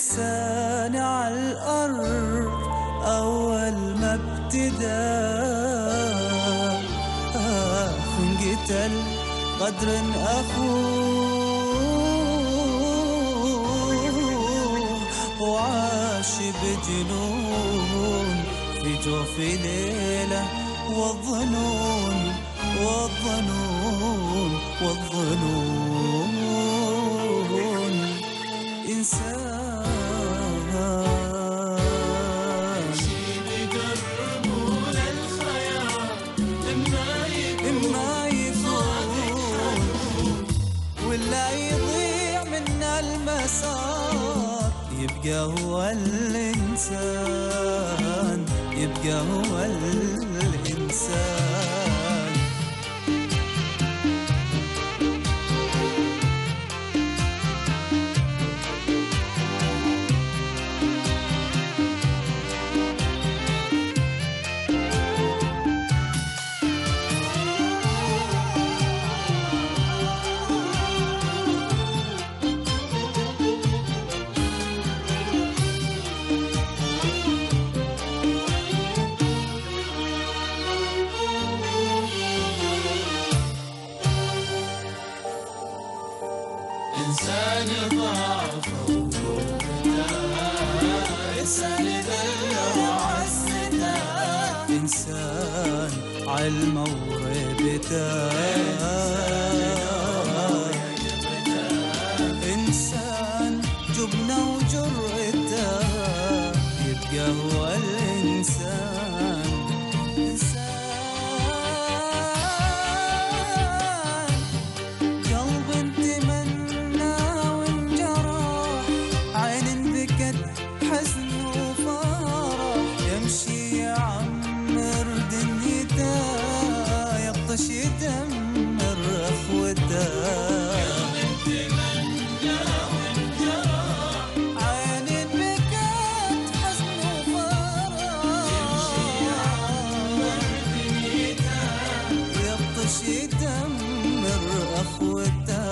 الإنسان على الأرض أول ما ابتدى انقتل قدر أخوه وعاش بجنون في جوف ليلة والظنون والظنون والظنون إنسان شي بيقربون الخيال إما يفوت ولا يضيع من المسار يبقى هو الإنسان يبقى هو الإنسان إنسان ضعف إنسان ذل وعزته إنسان علم وربته إنسان جبنه وجرته يبقى هو الإنسان يدمر أخوته عين بكت حزن وفرح يبطش يدمر أخوته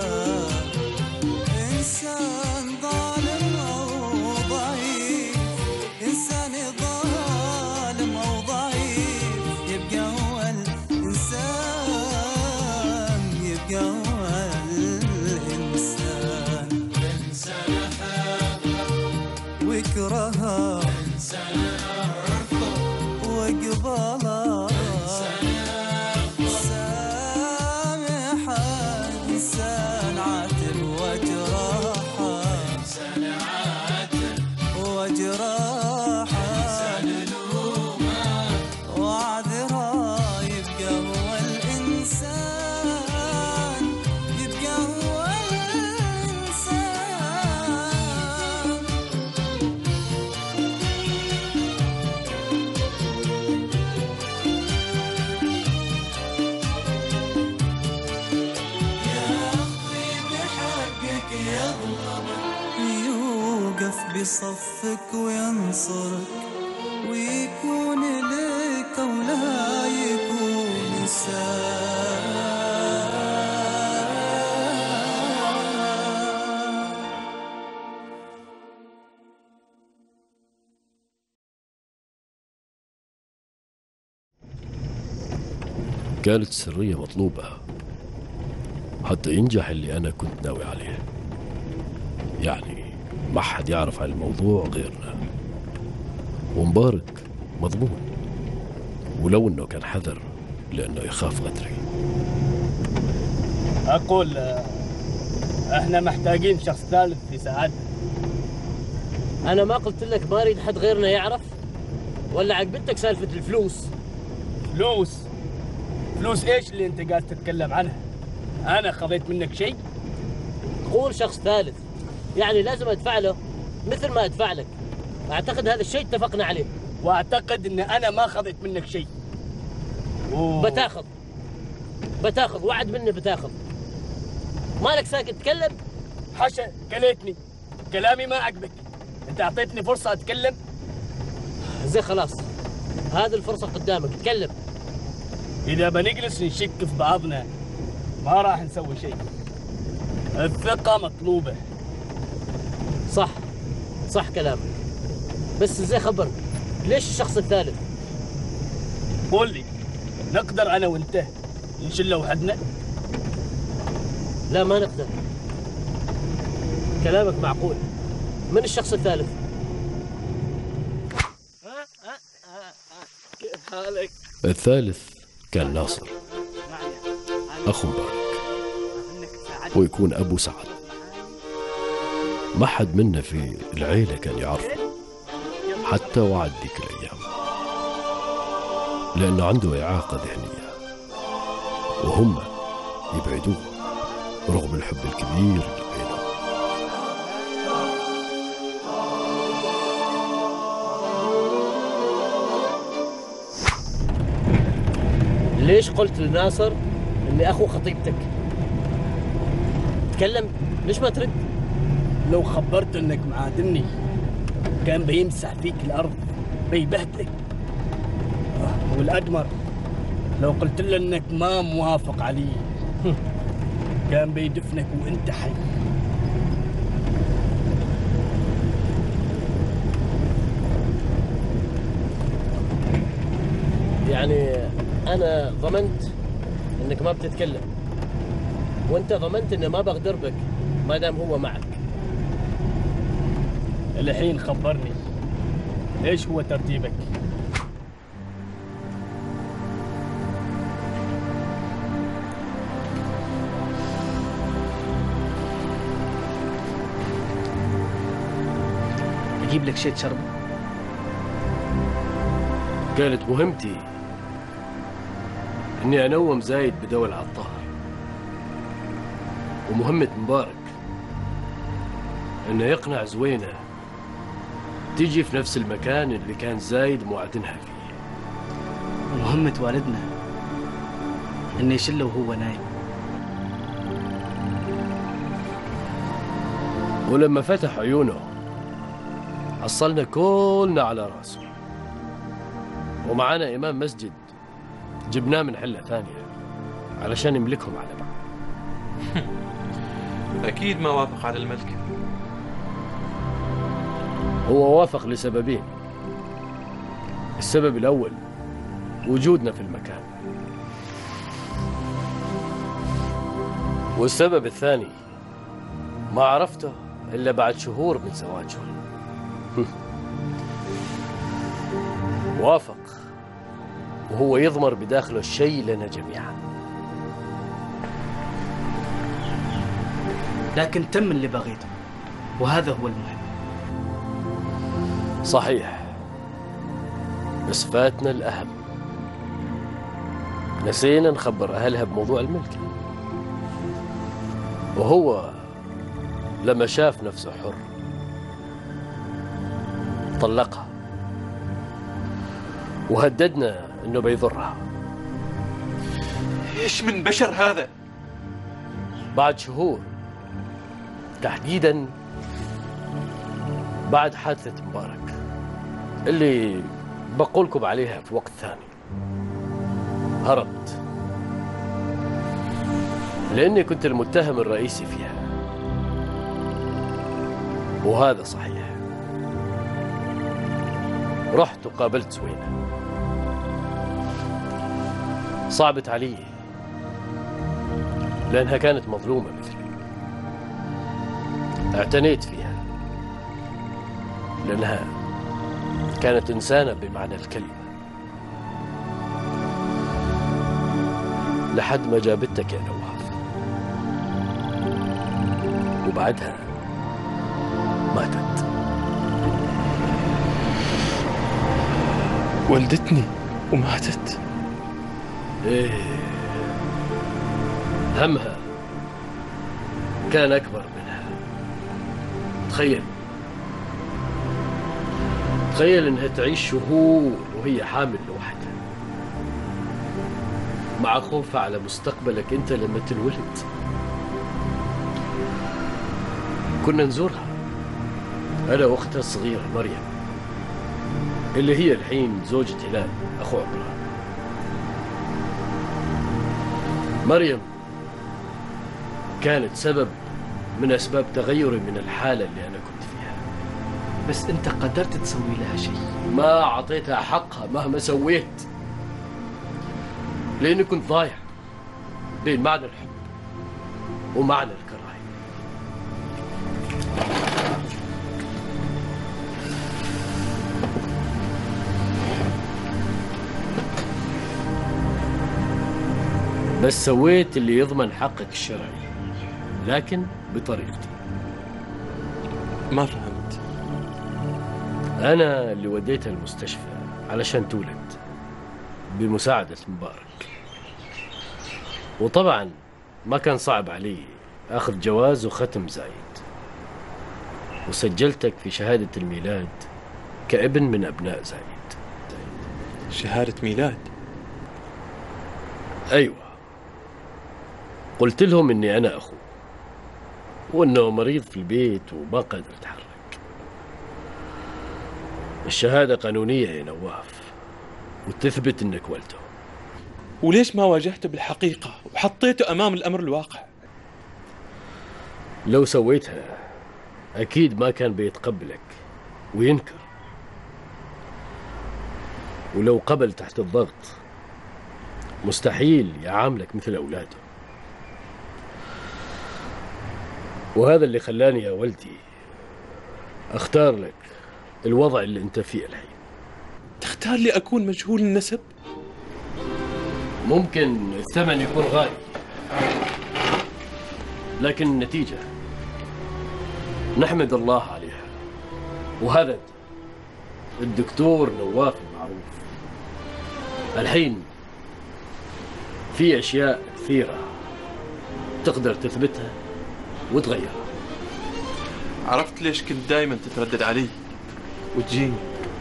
إنسان ظالم أو ضعيف إنسان ظالم أو ضعيف يبقى هو وكرها إنسان أرفض وقبلها سامحة إنسان عاتل وجراحة إنسان عاتل وجراحة إنسان لومة وعذرها يبقى هو الإنسان يبقى هو يوقف بصفك وينصرك ويكون لك ولا يكون إنسان. كانت سرية مطلوبة حتى ينجح اللي أنا كنت ناوي عليه، يعني ما حد يعرف عن الموضوع غيرنا، ومبارك مضمون ولو انه كان حذر لانه يخاف غدري. اقول احنا محتاجين شخص ثالث يساعدنا. انا ما قلت لك ما اريد حد غيرنا يعرف؟ ولا عجبتك سالفة الفلوس؟ فلوس ايش اللي انت قاعد تتكلم عنها؟ انا خذيت منك شيء؟ قول شخص ثالث، يعني لازم ادفع له مثل ما ادفع لك. اعتقد هذا الشيء اتفقنا عليه. واعتقد ان انا ما خذيت منك شيء. بتاخذ وعد مني بتاخذ. مالك ساكت تتكلم؟ حشا كليتني، كلامي ما عجبك. انت اعطيتني فرصة اتكلم. زين خلاص، هذه الفرصة قدامك، اتكلم. اذا بنجلس نشك في بعضنا ما راح نسوي شيء. الثقة مطلوبة. صح، صح كلامك، بس ازاي خبرني؟ ليش الشخص الثالث؟ قول لي، نقدر أنا وأنت نشله وحدنا؟ لا ما نقدر. كلامك معقول. من الشخص الثالث؟ كيف حالك؟ الثالث كان ناصر أخو مبارك، ويكون أبو سعد. ما حد منا في العيلة كان يعرفه حتى وعد ذيك الأيام، لأنه عنده إعاقة ذهنية وهم يبعدوه رغم الحب الكبير اللي بينهم. ليش قلت لناصر اني اخو خطيبتك؟ تكلم، ليش ما ترد؟ لو خبرت انك معادني كان بيمسح فيك الارض، بيبهدلك. والأدمر لو قلت له انك ما موافق عليه كان بيدفنك وانت حي. يعني انا ضمنت انك ما بتتكلم، وانت ضمنت اني ما بغدر بك ما دام هو معك. الحين خبرني، ايش هو ترتيبك؟ اجيب لك شيء تشربه؟ كانت مهمتي اني انوم زايد بدول العطار، ومهمة مبارك انه يقنع زوينة تيجي في نفس المكان اللي كان زايد موعدنها فيه. ومهمة والدنا انه يشله وهو نايم. ولما فتح عيونه حصلنا كلنا على راسه، ومعانا إمام مسجد جبناه من حلة ثانية علشان يملكهم على بعض. أكيد ما وافق على الملك. هو وافق لسببين. السبب الأول وجودنا في المكان، والسبب الثاني ما عرفته إلا بعد شهور من زواجهم. وافق وهو يضمر بداخله الشيء لنا جميعا. لكن تم اللي بغيته، وهذا هو المهم. صحيح، بس فاتنا الأهم، نسينا نخبر أهلها بموضوع الملك. وهو لما شاف نفسه حر طلقها، وهددنا انه بيضرها. ايش من بشر هذا؟ بعد شهور، تحديدا بعد حادثة مبارك اللي بقولكم عليها في وقت ثاني، هربت لاني كنت المتهم الرئيسي فيها. وهذا صحيح. رحت وقابلت زوينة، صعبت علي لأنها كانت مظلومة مثلي. اعتنيت فيها لأنها كانت إنسانة بمعنى الكلمة، لحد ما جابتك يا نواف، وبعدها ماتت. والدتني وماتت؟ إيه، همها كان أكبر منها. تخيل إنها تعيش شهور وهي حامل لوحدها، مع خوفها على مستقبلك أنت لما تنولد. كنا نزورها أنا وأختها الصغيرة مريم، اللي هي الحين زوجة هلال أخو عمران. مريم كانت سبب من أسباب تغيري من الحالة اللي أنا كنت فيها. بس أنت قدرت تسوي لها شيء. ما أعطيتها حقها مهما سويت، لأني كنت ضايع بين معنى الحب ومعنى الكراهية. بس سويت اللي يضمن حقك الشرعي، لكن بطريقتي. ما فهمت. أنا اللي وديتها المستشفى علشان تولد بمساعدة مبارك، وطبعا ما كان صعب علي أخذ جواز وختم زايد، وسجلتك في شهادة الميلاد كابن من أبناء زايد. شهادة ميلاد؟ أيوة، قلت لهم إني أنا أخوه وإنه مريض في البيت وما قادر يتحرك. الشهادة قانونية يا نواف، وتثبت إنك ولده. وليش ما واجهته بالحقيقة وحطيته أمام الأمر الواقع؟ لو سويتها أكيد ما كان بيتقبلك وينكر، ولو قبل تحت الضغط مستحيل يعاملك مثل أولاده. وهذا اللي خلاني يا ولدي أختار لك الوضع اللي أنت فيه الحين. تختار لي أكون مجهول النسب؟ ممكن الثمن يكون غالي، لكن النتيجة نحمد الله عليها. وهذا الدكتور نواف المعروف. الحين في أشياء كثيرة تقدر تثبتها وتغيرها. عرفت ليش كنت دايما تتردد علي وتجيني؟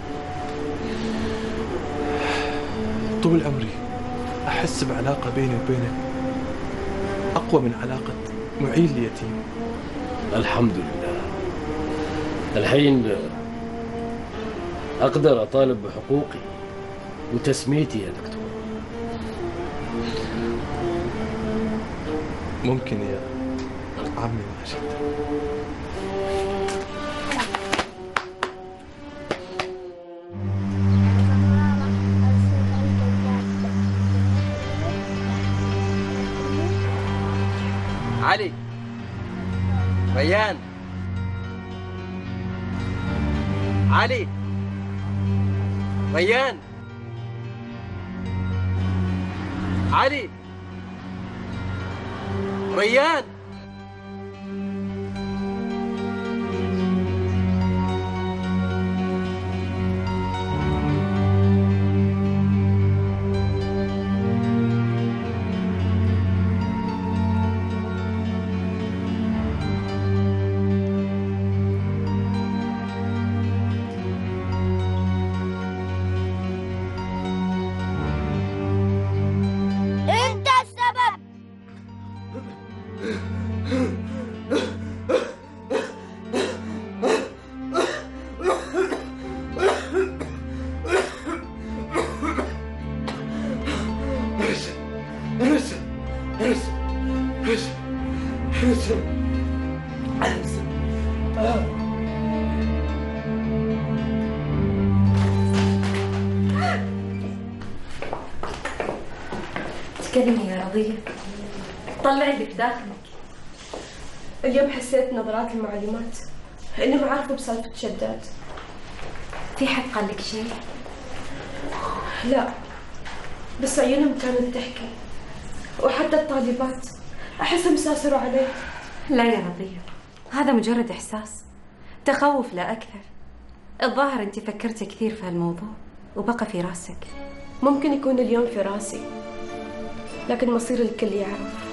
طول عمري أحس بعلاقة بيني وبينك أقوى من علاقة معين ليتيم. الحمد لله، الحين أقدر أطالب بحقوقي وتسميتي يا دكتور. ممكن يا عمي ماجد؟ علي، ريان، علي، ريان، علي، ريان. تكلمي يا رضية، طلعي اللي في داخلك. اليوم حسيت نظرات المعلمات انهم عارفوا بسالفة شداد. في حد قال لك شيء؟ لا، بس عيونهم كانت تحكي، وحتى الطالبات احسهم ساسروا عليه. لا يا رضية، هذا مجرد احساس، تخوف لا اكثر. الظاهر انت فكرتي كثير في هالموضوع وبقى في راسك. ممكن يكون اليوم في راسي، لكن مصير الكل يعرف،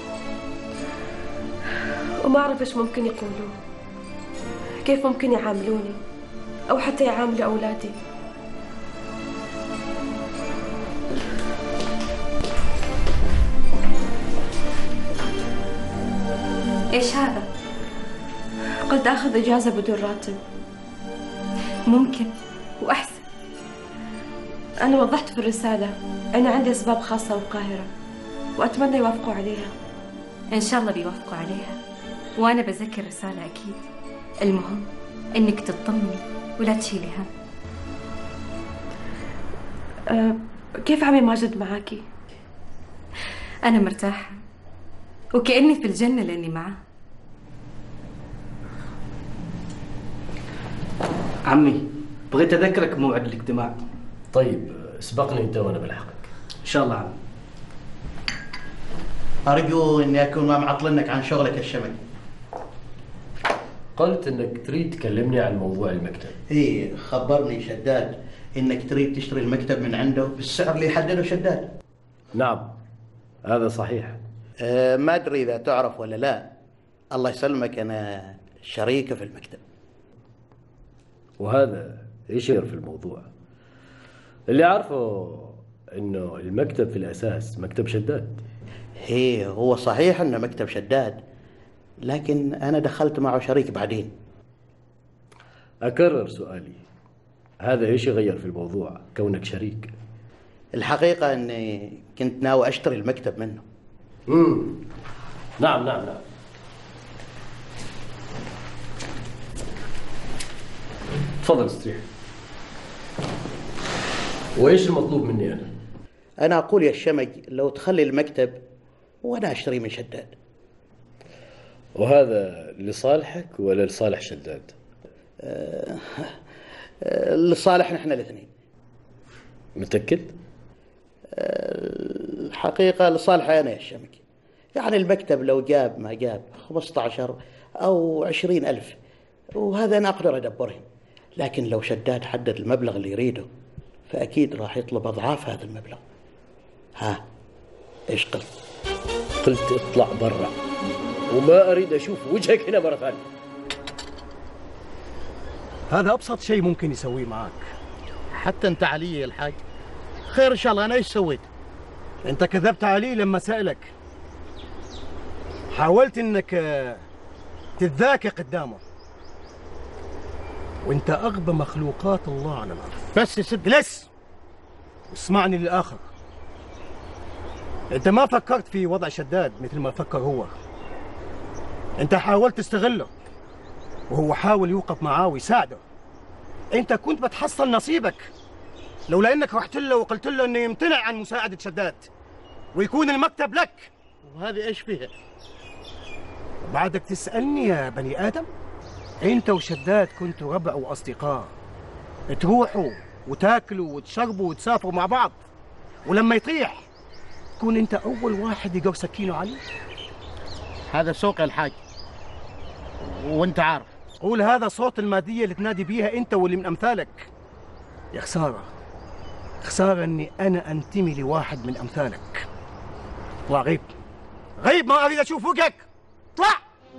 وما أعرف إيش ممكن يقولوا، كيف ممكن يعاملوني، أو حتى يعاملوا أولادي. إيش هذا؟ قلت أخذ إجازة بدون راتب. ممكن وأحسن. أنا وضحت في الرسالة أنا عندي أسباب خاصة بالقاهرة، وأتمنى يوافقوا عليها. إن شاء الله بيوافقوا عليها، وأنا بذكر رسالة أكيد. المهم إنك تطمني ولا تشيلي هم. كيف عمي ماجد معاكي؟ أنا مرتاحة وكأني في الجنة لأني معه. عمي بغيت أذكرك موعد الاجتماع. طيب سبقني انت وانا بلحقك. إن شاء الله عمي. أرجو إني أكون ما معطلنك عن شغلك الشمعي. قلت انك تريد تكلمني عن موضوع المكتب. إيه، خبرني شداد إنك تريد تشتري المكتب من عنده بالسعر اللي يحدده شداد. نعم هذا صحيح. ما أدري إذا تعرف ولا لا، الله يسلمك أنا شريكه في المكتب. وهذا ايش في الموضوع؟ اللي عارفه انه المكتب في الاساس مكتب شداد. هي هو صحيح انه مكتب شداد، لكن انا دخلت معه شريك بعدين. اكرر سؤالي، هذا ايش يغير في الموضوع كونك شريك؟ الحقيقة اني كنت ناوي اشتري المكتب منه. نعم. تفضل استريح. وايش المطلوب مني انا؟ انا اقول يا الشمج لو تخلي المكتب وانا اشتري من شداد. وهذا لصالحك ولا لصالح شداد؟ لصالحنا احنا الاثنين. متأكد؟ الحقيقة لصالحي انا يا الشمج. يعني المكتب لو جاب ما جاب 15 أو 20,000 وهذا أنا أقدر أدبرهم، لكن لو شداد حدد المبلغ اللي يريده فأكيد راح يطلب أضعاف هذا المبلغ. ها إيش قلت؟ قلت اطلع برا وما أريد أشوف وجهك هنا مرة ثانية. هذا أبسط شيء ممكن يسويه معك. حتى أنت علي يا الحاج. خير إن شاء الله. أنا إيش سويت؟ أنت كذبت علي لما سألك، حاولت إنك تتذاكى قدامه، وأنت أغبى مخلوقات الله على الأرض. بس يا سيد جلس واسمعني للآخر. أنت ما فكرت في وضع شداد مثل ما فكر هو. أنت حاولت تستغله وهو حاول يوقف معاه ويساعده. أنت كنت بتحصل نصيبك لولا إنك رحت له وقلت له إنه يمتنع عن مساعدة شداد ويكون المكتب لك. وهذه إيش فيها؟ بعدك تسألني يا بني آدم؟ أنت وشداد كنتوا ربع وأصدقاء، تروحوا وتاكلوا وتشربوا وتسافروا مع بعض، ولما يطيح تكون أنت أول واحد يقر سكينه عليه. هذا سوق يا الحاج وأنت عارف. قول هذا صوت المادية اللي تنادي بيها أنت واللي من أمثالك. يا خسارة، خسارة إني أنا أنتمي لواحد من أمثالك. اطلع غيب، غيب، ما أريد أشوف وجهك. اطلع.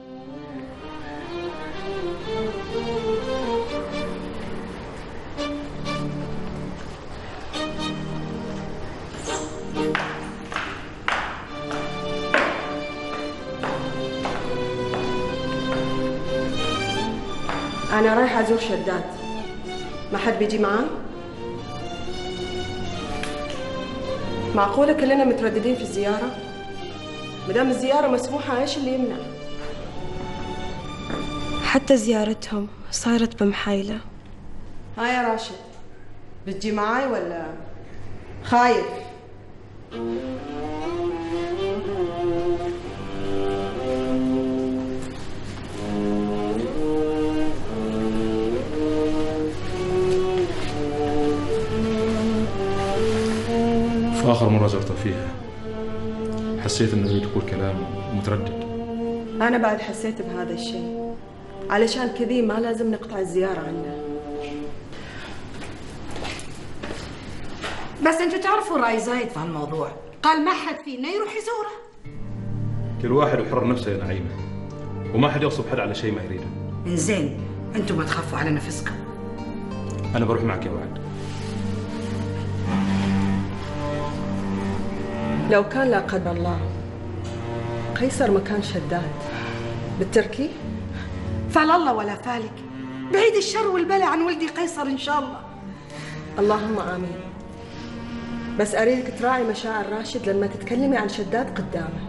أنا رايحة أزور شداد، ما حد بيجي معاي؟ معقولة كلنا مترددين في الزيارة؟ مدام الزيارة مسموحة إيش اللي يمنع؟ حتى زيارتهم صارت بمحايلة. ها يا راشد، بتجي معاي ولا خايف؟ في آخر مرة زرته فيها حسيت إنه يريد يقول كلام ومتردد. أنا بعد حسيت بهذا الشيء، علشان كذي ما لازم نقطع الزيارة عنه. بس انتوا تعرفوا رأي زايد في هالموضوع، قال ما حد فينا يروح يزوره. كل واحد يحرر نفسه يا نعيمة، وما حد يغصب حد على شيء ما يريده. زين، انتوا ما تخافوا على نفسكم. أنا بروح معك يا وعد. لو كان لا قدر الله قيصر مكان شداد بالتركي؟ فعل الله ولا فالك، بعيد الشر والبلاء عن ولدي قيصر إن شاء الله. اللهم آمين. بس أريدك تراعي مشاعر راشد لما تتكلمي عن شداد قدامه.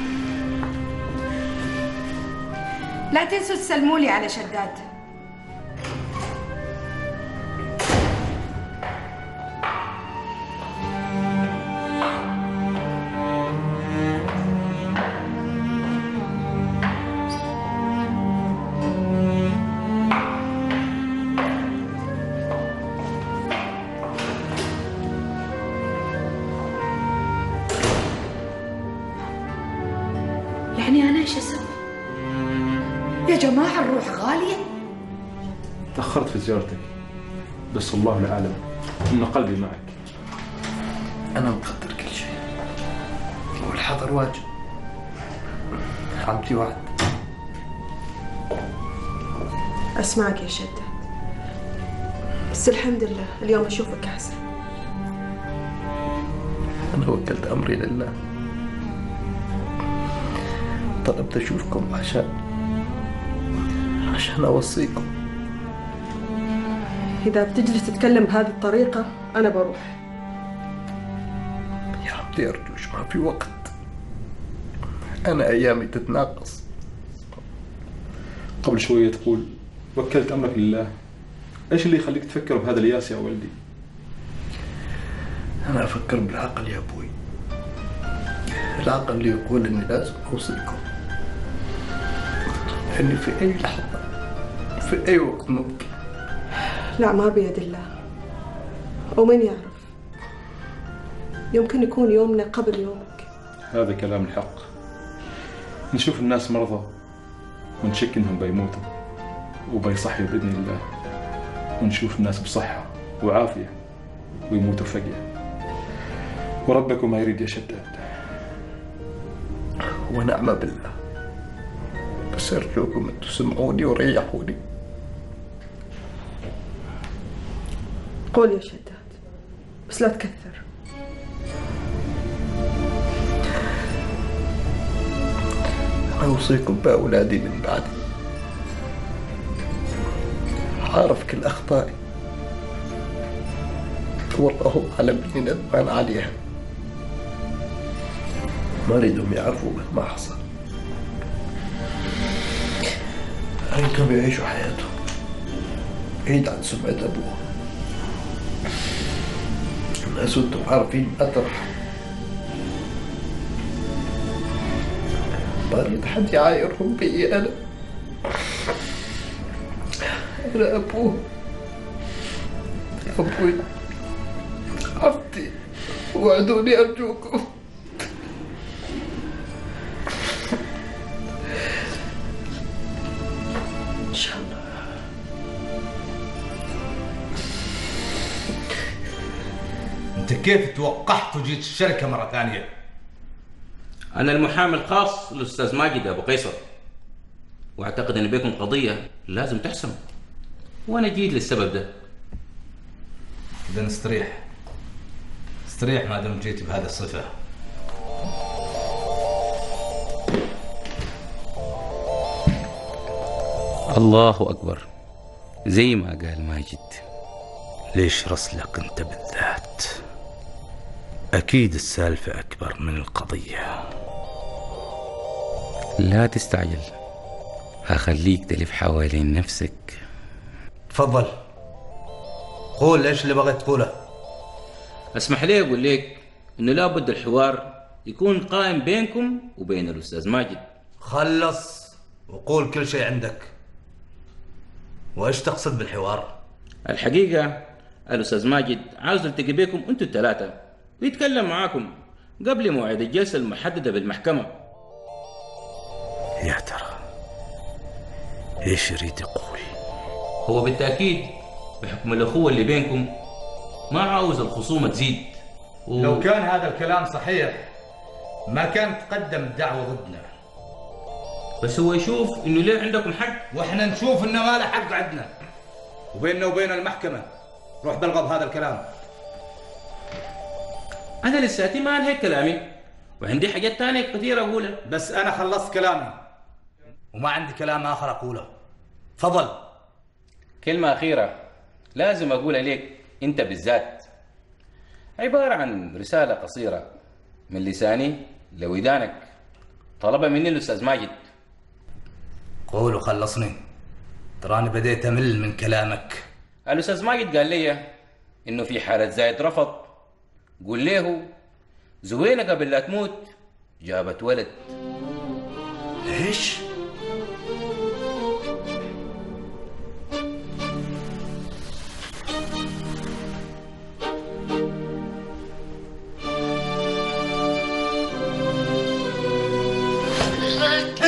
لا تنسوا تسلموا لي على شداد. ايش اسوي؟ يا جماعة الروح غالية. تأخرت في زيارتك، بس الله لا أعلم إن قلبي معك. أنا مقدر كل شيء، والحذر واجب. عبدي وعد. أسمعك يا شداد، بس الحمد لله اليوم أشوفك أحسن. أنا وكلت أمري لله. طلبت أشوفكم عشان أوصيكم. إذا بتجلس تتكلم بهذه الطريقة أنا بروح. يا عبدي أرجوش، ما في وقت. أنا أيامي تتناقص. قبل شوية تقول وكلت أمرك لله. إيش اللي يخليك تفكر بهذا الياس يا ولدي؟ أنا أفكر بالعقل يا أبوي، العقل اللي يقول إني لازم أوصيكم، إني في أي لحظة في أي وقت ممكن. لا، ما بيد الله، ومن يعرف يمكن يكون يومنا قبل يومك. هذا كلام الحق. نشوف الناس مرضى ونشك إنهم بيموتوا وبيصحيوا بإذن الله، ونشوف الناس بصحة وعافية ويموتوا فجأة، وربكم ما يريد يا شداد. ونعم بالله، بس أرجوكم أن تسمعوني وريحوني. قول يا شداد، بس لا تكثر. أوصيكم بأولادي من بعدي. عارف كل أخطائي، والله أعلم إني ندمان عليها. ما أريدهم يعرفوا ما حصل. أريدهم يعيشوا حياتهم بعيد عن سمعة أبوهم. الناس وأنتم عارفين أطرح. ما أريد حد يعايرهم بي. أنا أبوه. أبوي عبدي، وعدوني أرجوكم. إن شاء الله. أنت كيف توقحت وجيت الشركة مرة ثانية؟ أنا المحامي الخاص للأستاذ ماجد أبو قيصر، وأعتقد أن بيكم قضية لازم تحسم، وأنا جيت للسبب ده. إذا استريح ما دام جيت بهذه الصفة. الله أكبر، زي ما قال ماجد. ليش رسلك أنت بالذات؟ أكيد السالفة أكبر من القضية. لا تستعجل، هخليك تلف حوالين نفسك. تفضل، قول ايش اللي بغيت تقوله. اسمح لي اقول لك انه لابد الحوار يكون قائم بينكم وبين الاستاذ ماجد. خلص وقول كل شيء عندك. وايش تقصد بالحوار؟ الحقيقة الاستاذ ماجد عاوز يلتقي بيكم انتوا الثلاثة ويتكلم معاكم قبل موعد الجلسة المحددة بالمحكمة. يا ترى ايش يريد يقول؟ هو بالتأكيد بحكم الأخوة اللي بينكم ما عاوز الخصومة تزيد لو كان هذا الكلام صحيح ما كان تقدم الدعوة ضدنا. بس هو يشوف انه ليه عندكم حق، واحنا نشوف انه ما له حق عندنا، وبيننا وبين المحكمة. روح بلغ بهذا الكلام. أنا لساتي ما انهيت كلامي وعندي حاجات تانية كثيرة أقولها. بس أنا خلصت كلامي وما عندي كلام آخر أقوله. تفضل. كلمة أخيرة لازم أقولها لك أنت بالذات، عبارة عن رسالة قصيرة من لساني لودانك طلبها مني الأستاذ ماجد. قول وخلصني، تراني بديت أمل من كلامك. الأستاذ ماجد قال لي إنه في حالة زايد رفض قول له زوينة قبل لا تموت جابت ولد. ايش؟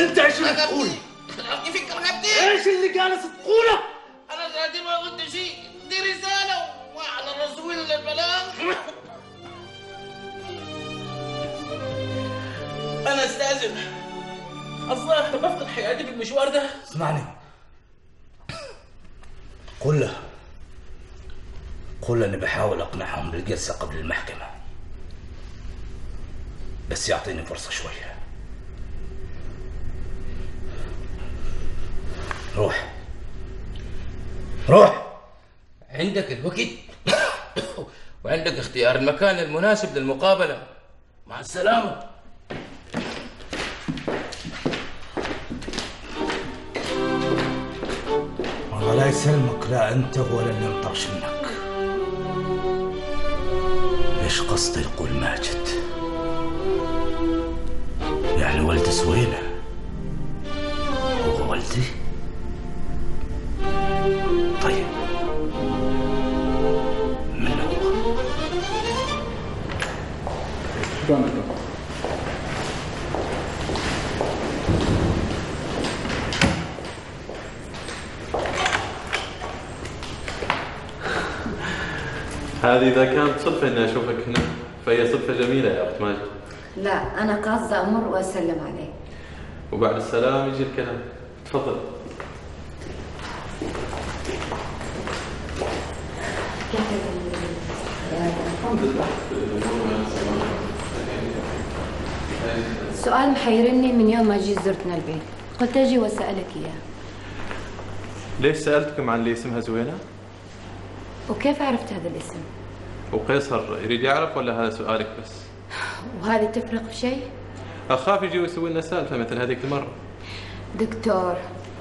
انت ايش اللي تقول؟ رقبتي فيك رقبتي. ايش اللي جالس تقوله؟ انا دلوقتي ما قلت شيء، دي رساله وعلى الرسول للبلاغ. انا استاذن، الظاهر بفقد حياتي في المشوار ده. اسمعني، قل له اني بحاول اقنعهم بالجلسه قبل المحكمه، بس يعطيني فرصه شويه. روح. عندك الوقت وعندك اختيار المكان المناسب للمقابله. مع السلامه. والله لا يسلمك، لا انت ولا اللي انطرش منك. ايش قصده يقول ماجد؟ يعني ولد سوينة هو ولدي؟ طيب من هو؟ هذه إذا كانت صدفة إني أشوفك هنا فهي صدفة جميلة يا أخت ماجد. لا، أنا قاصدة أمر وأسلم عليه. وبعد السلام يجي الكلام. تفضل. الحمد لله. السؤال محيرني من يوم ما جيت زرتنا البيت، قلت أجي وأسألك إياه. ليش سألتكم عن اللي اسمها زوينة؟ وكيف عرفت هذا الاسم؟ وقيصر يريد يعرف ولا هذا سؤالك بس؟ وهذه تفرق في شيء؟ أخاف يجي ويسوي لنا سالفة مثل هذيك المرة. دكتور،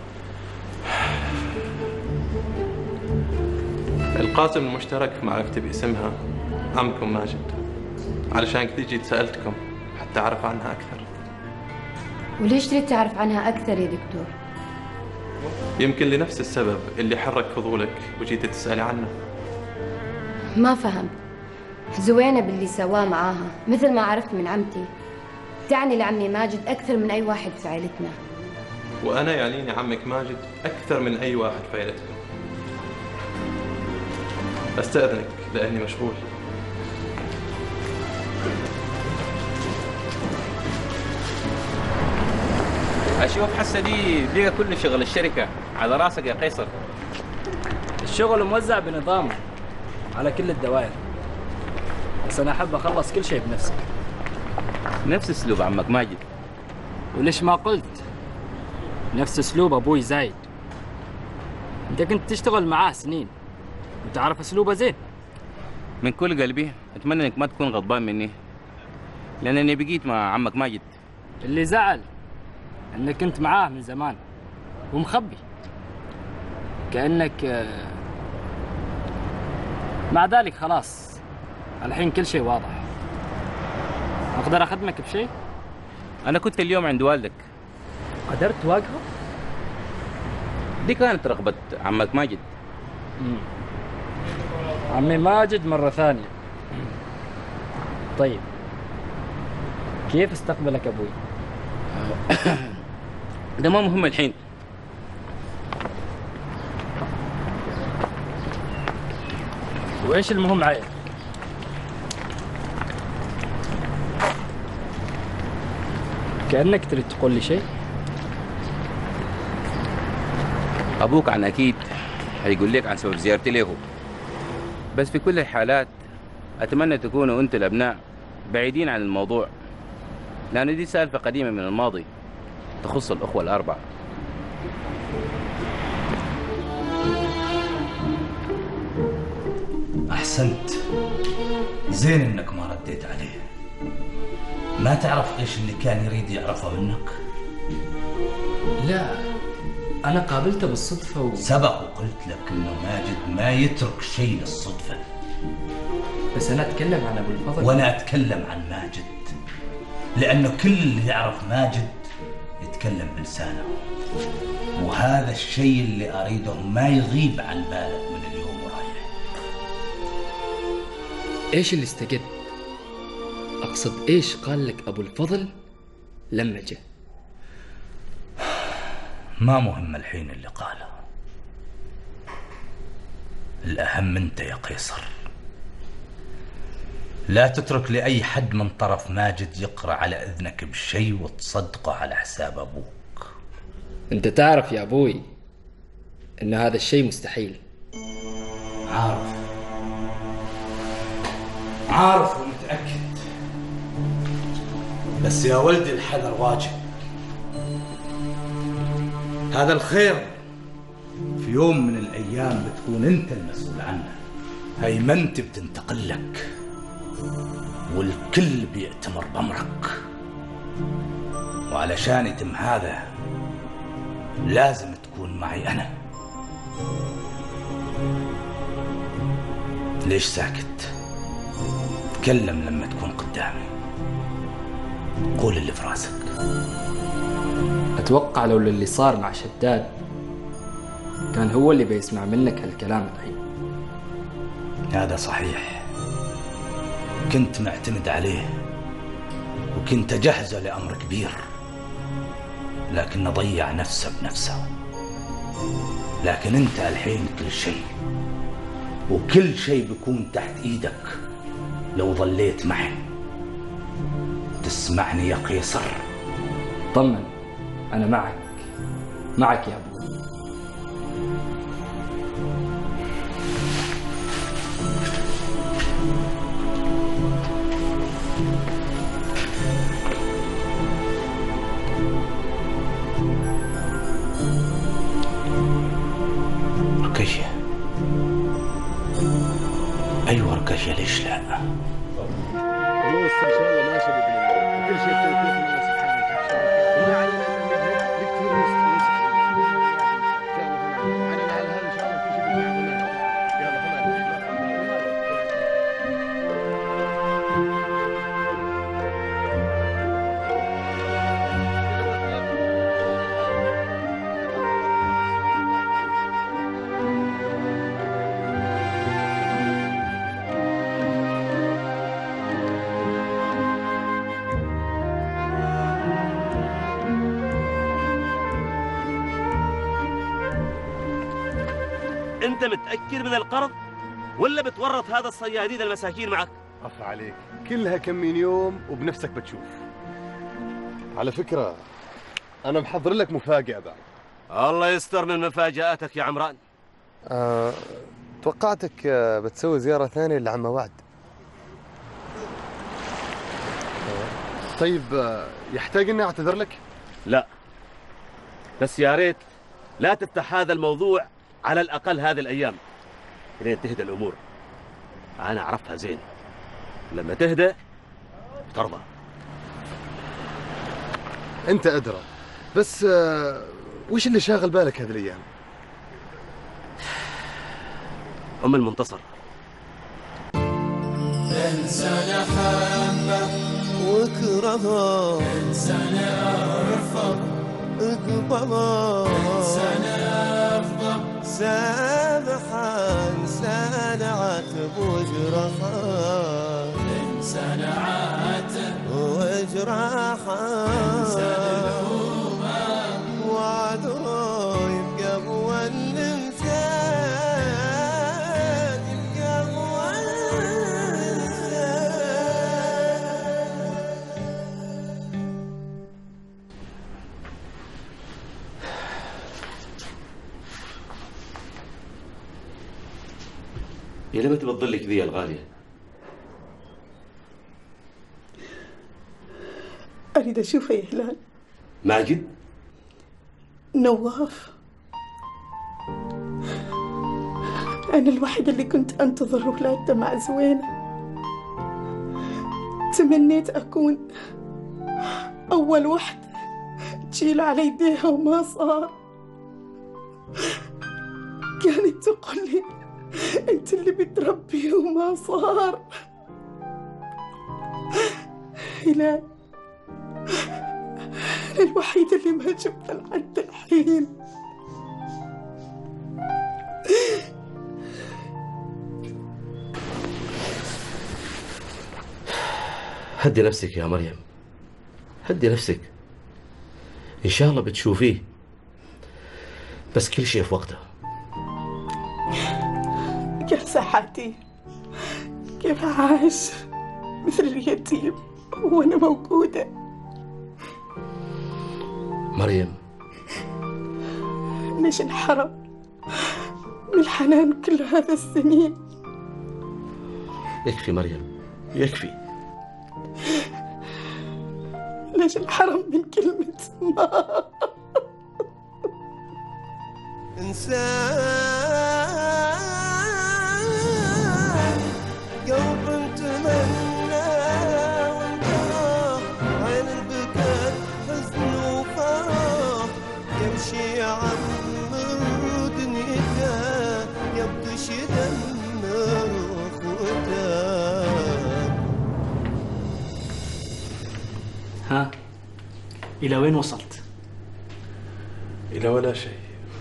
القاسم المشترك في معرفتي باسمها عمكم ماجد، علشان كذا جيت سألتكم حتى أعرف عنها أكثر. وليش تريد تعرف عنها أكثر يا دكتور؟ يمكن لنفس السبب اللي حرك فضولك وجيت تسألي عنه. ما فهمت. زوينة باللي سواه معاها مثل ما عرفت من عمتي تعني لعمي ماجد أكثر من أي واحد في عائلتنا. وأنا يعنيني عمك ماجد أكثر من أي واحد في عائلتكم. أستأذنك لأني مشغول. اشوف حسه دي بقى كل شغل الشركه على راسك يا قيصر. الشغل موزع بنظام على كل الدوائر، بس انا احب اخلص كل شيء بنفسي. نفس اسلوب عمك ماجد. وليش ما قلت نفس اسلوب ابوي زايد؟ انت كنت تشتغل معاه سنين وتعرف اسلوبه زين. من كل قلبي اتمنى انك ما تكون غضبان مني، لانني بقيت مع عمك ماجد. اللي زعل انك كنت معاه من زمان ومخبي، كأنك مع ذلك خلاص الحين كل شيء واضح. اقدر اخدمك بشيء؟ انا كنت اليوم عند والدك. قدرت تواجهه؟ دي كانت رغبة عمك ماجد. عمي ماجد مرة ثانية. طيب كيف استقبلك ابوي؟ ده ما مهم الحين. وايش المهم عيل؟ كأنك تريد تقول لي شيء. ابوك عن اكيد هيقول لك عن سبب زيارتي له، بس في كل الحالات اتمنى تكونوا انتوا الابناء بعيدين عن الموضوع، لأن دي سالفة قديمة من الماضي تخص الأخوة الأربعة. أحسنت، زين إنك ما رديت عليه. ما تعرف إيش اللي كان يريد يعرفه منك؟ لا، أنا قابلته بالصدفة سبق وقلت لك إنه ماجد ما يترك شيء للصدفة. بس أنا أتكلم عن أبو الفضل. وأنا أتكلم عن ماجد، لأنه كل اللي يعرف ماجد يتكلم بلسانه، وهذا الشيء اللي أريده ما يغيب عن بالك من اليوم ورايح. إيش اللي استجد؟ أقصد إيش قال لك أبو الفضل لما جاء؟ ما مهم الحين اللي قاله، الأهم أنت يا قيصر. لا تترك لأي حد من طرف ماجد يقرأ على إذنك بشيء وتصدقه على حساب أبوك. أنت تعرف يا أبوي أن هذا الشيء مستحيل. عارف ومتأكد، بس يا ولدي الحذر واجب. هذا الخير في يوم من الأيام بتكون أنت المسؤول عنه. هيمنتي بتنتقل لك والكل بيأتمر بأمرك، وعلشان يتم هذا لازم تكون معي أنا. ليش ساكت؟ تكلم لما تكون قدامي، قول اللي في راسك. أتوقع لو اللي صار مع شداد كان هو اللي بيسمع منك هالكلام الحين. هذا صحيح، كنت معتمد عليه وكنت أجهزه لأمر كبير، لكن ضيع نفسه بنفسه. لكن أنت الحين كل شيء، وكل شيء بيكون تحت إيدك لو ظليت معي. تسمعني يا قيصر؟ طمن، أنا معك يا أبو. ركية، أيوة ركية، ليش لا؟ بص ان شاء الله ماشي باذن الله، كل شيء بتوفيق من الله سبحانه وتعالى. وما علينا الا نكثر نسعى على هذا ان شاء الله كل شيء باذن الله. انت متأكد من القرض ولا بتورط هذا الصيادين المساكين معك؟ عفا عليك، كلها كم من يوم وبنفسك بتشوف. على فكرة أنا محضر لك مفاجأة بعد. الله يستر من مفاجآتك يا عمران. توقعتك بتسوي زيارة ثانية لعم وعد. طيب يحتاج إني أعتذر لك؟ لا، بس يا ريت لا تفتح هذا الموضوع على الأقل هذه الأيام لين تهدى الأمور. أنا أعرفها زين، لما تهدى ترضى. أنت أدرى، بس وش اللي شاغل بالك هذه الأيام؟ أم المنتصر. إنسان حبه وكرهه، إنسان أرفض اقبضه، إنسان أفضل سامحه، إنسان عاتب وجرحه، إنسان عاتب وجرحه، إنسان لومه وعده يبقى هو الإنسان، يبقى هو الإنسان. يا لما تبضلك ذي الغالية؟ أريد أشوفه يا هلال. ماجد؟ نواف، أنا الوحيدة اللي كنت أنتظر ولادته مع زوينة. تمنيت أكون أول واحدة تشيل على يديها وما صار. كانت تقول لي أنت اللي بتربيه وما صار. هلال، أنا الوحيدة اللي ما شفتها لحد الحين. هدي نفسك يا مريم، هدي نفسك. إن شاء الله بتشوفيه، بس كل شيء في وقته. كيف صحتي؟ كيف عايش مثل اليتيم وأنا موجودة؟ مريم، ليش انحرم من الحنان كل هذا السنين؟ يكفي مريم، يكفي. ليش انحرم من كلمة ما؟ إنسان قلب تمنى وانتهى عين البكاء حزن وفرح يمشي يعمر دنيته يبطش يدمر اخوته. ها، إلى وين وصلت؟ إلى ولا شيء.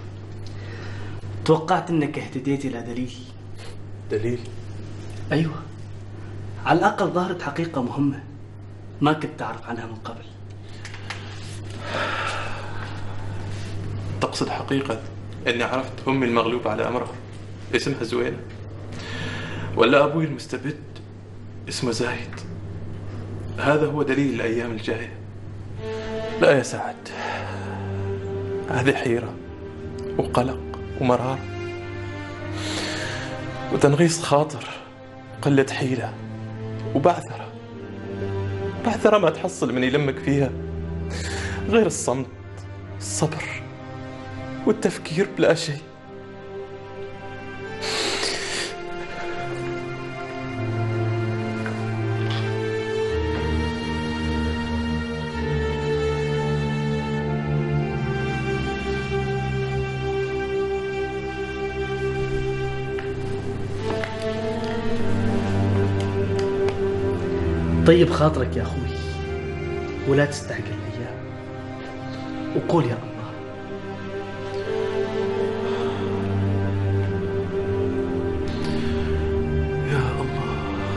توقعت انك اهتديت الى دليل. دليل؟ ايوه، على الاقل ظهرت حقيقة مهمة ما كنت تعرف عنها من قبل. تقصد حقيقة اني عرفت امي المغلوبة على امرها اسمها زوينة، ولا ابوي المستبد اسمه زايد؟ هذا هو دليل الايام الجاية. لا يا سعد، هذه حيرة وقلق ومرار وتنغيص خاطر وقلة حيلة وبعثرة ما تحصل من يلمك فيها غير الصمت، الصبر والتفكير بلا شيء. طيب خاطرك يا أخوي ولا تستعجل الأيام، وقول يا الله. يا الله.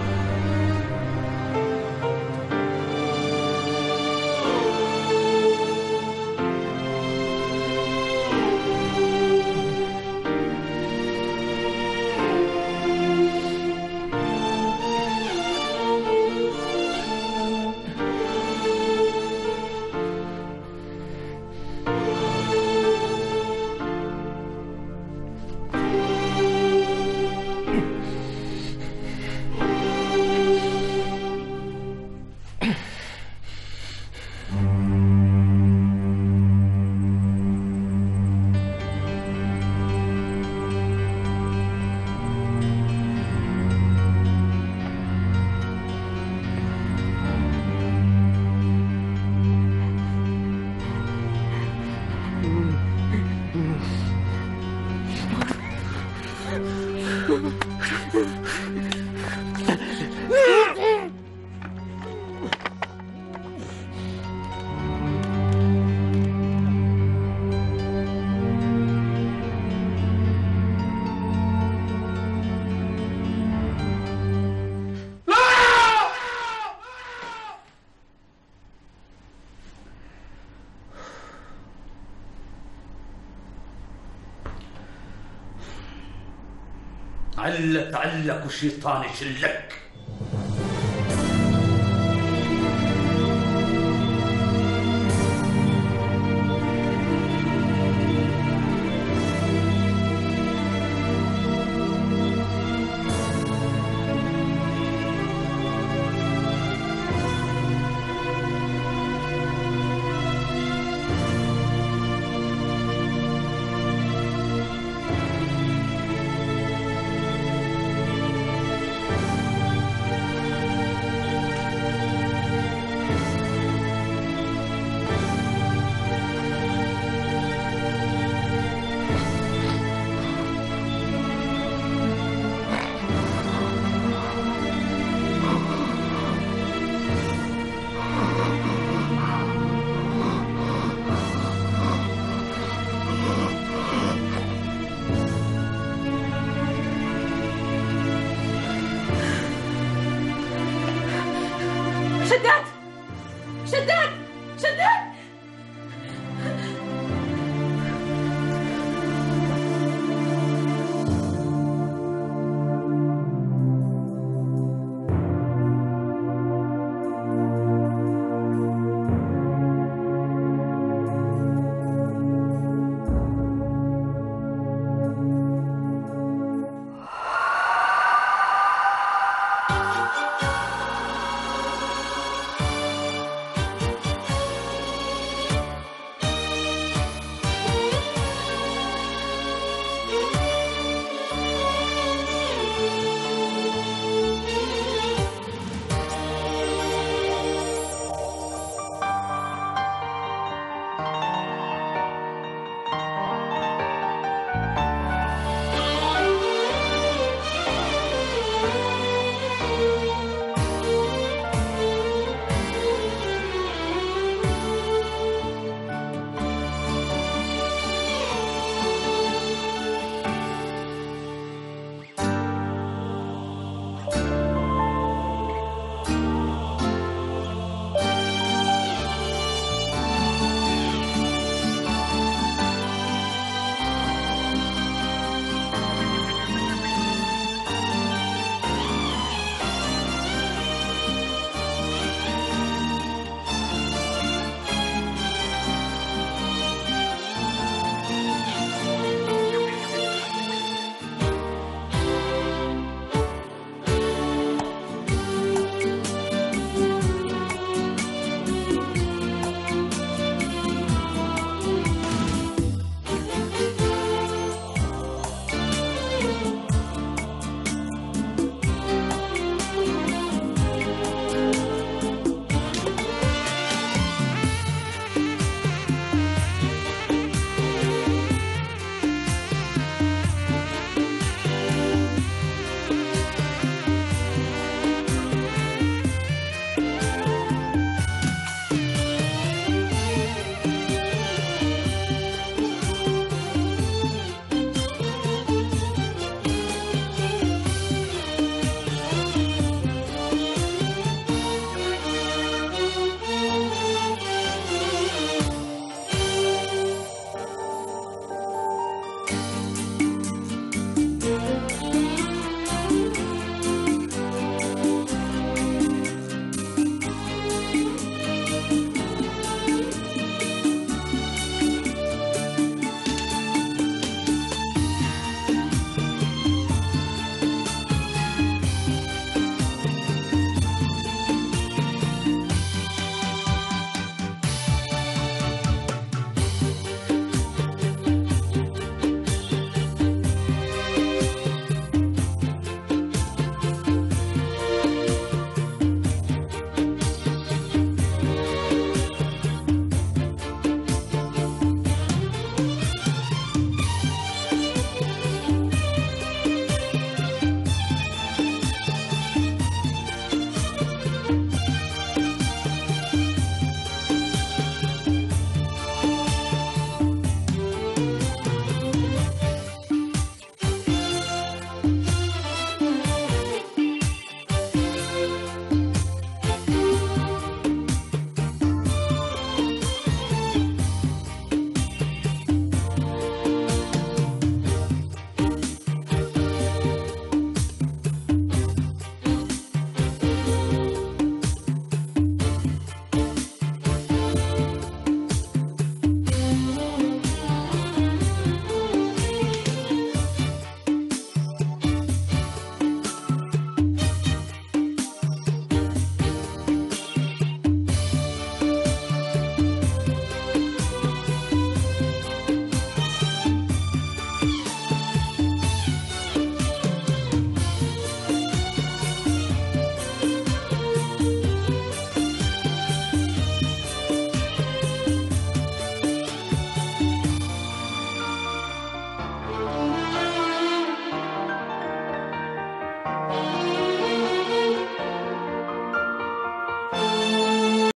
علك والشيطان يشلك. شداد